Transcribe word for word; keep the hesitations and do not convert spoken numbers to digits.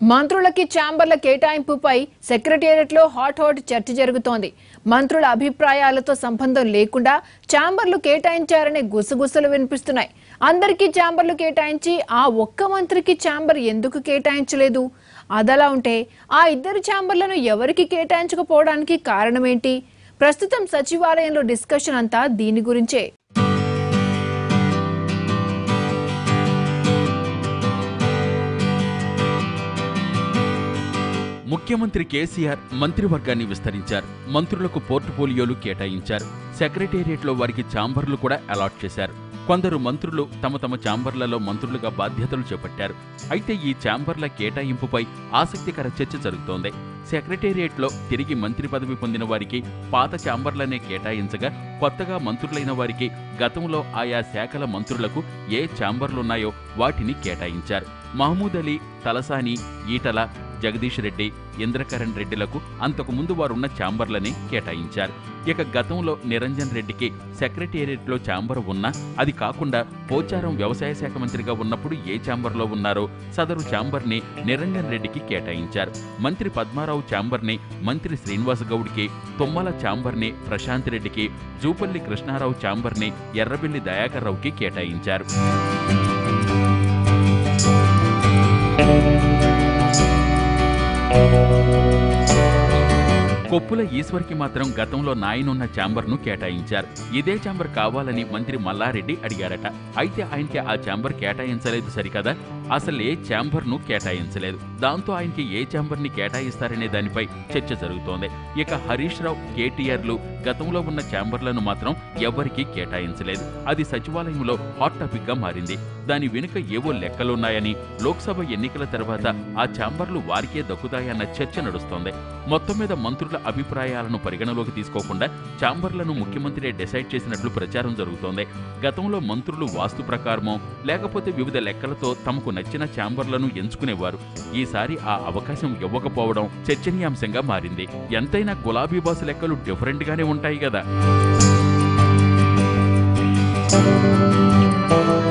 మంత్రులకి ఛాంబర్ల కేటాయింపుపై సెక్రటేరియట్లో hot hot చర్చ జరుగుతోంది. మంత్రుల అభిప్రాయాలతో సంబంధం లేకుండా ఛాంబర్లు కేటాయించారనే గుసగుసలు వినిపిస్తున్నాయి. అందరికీ ఛాంబర్లు కేటాయించి ఆ ఒక్క మంత్రికి ఛాంబర్ ఎందుకు కేటాయించలేదు? అదలా ఉంటే ఆ ఇద్దరు ఛాంబర్లను ఎవరికి కేటాయించకపోవడానికి కారణమేంటి? ప్రస్తుతం సచివాలయంలో డిస్కషన్ అంతా దీని గురించే. ముఖ్యమంత్రి కేసీఆర్ మంత్రివర్గాన్ని విస్తరించారు. మంత్రులకు పోర్ట్ఫోలియోలు కేటాయించారు. సెక్రటేరియట్లో వారికి ఛాంబర్లు కూడా అలాట్ చేశారు. కొందరు మంత్రులు తమ తమ ఛాంబర్లలో మంత్రులుగా బాధ్యతలు చేపట్టారు. అయితే ఈ ఛాంబర్ల కేటాయింపుపై ఆసక్తికర చర్చ జరుగుతోంది. సెక్రటేరియట్లో తిరిగి మంత్రి పదవి పొందిన వారికి పాత ఛాంబర్లనే కేటాయించగా, కొత్తగా మంత్రులైన వారికి గతంలో ఆయా శాఖల మంత్రులకు ఏ ఛాంబర్లున్నాయో వాటిని కేటాయించారు. మహమూద్ అలీ, తలసాని, ఈటల, జగదీష్ రెడ్డి, ఇంద్రకరణ్ రెడ్డిలకు అంతకుముందు వారున్న ఛాంబర్లనే కేటాయించారు. ఇక గతంలో నిరంజన్ రెడ్డికి సెక్రటేరియట్లో ఛాంబర్ ఉన్నా అది కాకుండా పోచారం వ్యవసాయ శాఖ మంత్రిగా ఉన్నప్పుడు ఏ ఛాంబర్లో ఉన్నారో సదరు ఛాంబర్ని నిరంజన్ రెడ్డికి కేటాయించారు. మంత్రి పద్మారావు ఛాంబర్ని మంత్రి శ్రీనివాస్ గౌడ్కి, తుమ్మల ఛాంబర్ని ప్రశాంత్ రెడ్డికి, జూపల్లి కృష్ణారావు ఛాంబర్ని ఎర్రబెల్లి దయాకర్ రావుకి కేటాయించారు. కొప్పుల ఈశ్వర్కి మాత్రం గతంలో నాయనున్న ఛాంబర్ను కేటాయించారు. ఇదే ఛాంబర్ కావాలని మంత్రి మల్లారెడ్డి అడిగారట. అయితే ఆయనకి ఆ ఛాంబర్ కేటాయించలేదు సరికదా, అసలు ఏ ఛాంబర్ను కేటాయించలేదు. దాంతో ఆయనకి ఏ ఛాంబర్ని కేటాయిస్తారనే దానిపై చర్చ జరుగుతోంది. ఇక హరీష్ రావు, కేటీఆర్లు గతంలో ఉన్న ఛాంబర్లను మాత్రం ఎవ్వరికీ కేటాయించలేదు. అది సచివాలయంలో హాట్ టాపిక్ గా మారింది. దాని వెనుక ఏవో లెక్కలున్నాయని, లోక్సభ ఎన్నికల తర్వాత ఆ ఛాంబర్లు వారికే దక్కుతాయన్న చర్చ నడుస్తోంది. మొత్తం మీద మంత్రుల అభిప్రాయాలను పరిగణలోకి తీసుకోకుండా ఛాంబర్లను ముఖ్యమంత్రి డిసైడ్ చేసినట్లు ప్రచారం జరుగుతోంది. గతంలో మంత్రులు వాస్తు ప్రకారమో లేకపోతే వివిధ లెక్కలతో తమకు నచ్చిన ఛాంబర్లను ఎంచుకునేవారు. ఈసారి ఆ అవకాశం ఇవ్వకపోవడం చర్చనీయాంశంగా మారింది. ఎంతైనా గులాబీ బాసు లెక్కలు డిఫరెంట్ గానే ఉంటాయి కదా.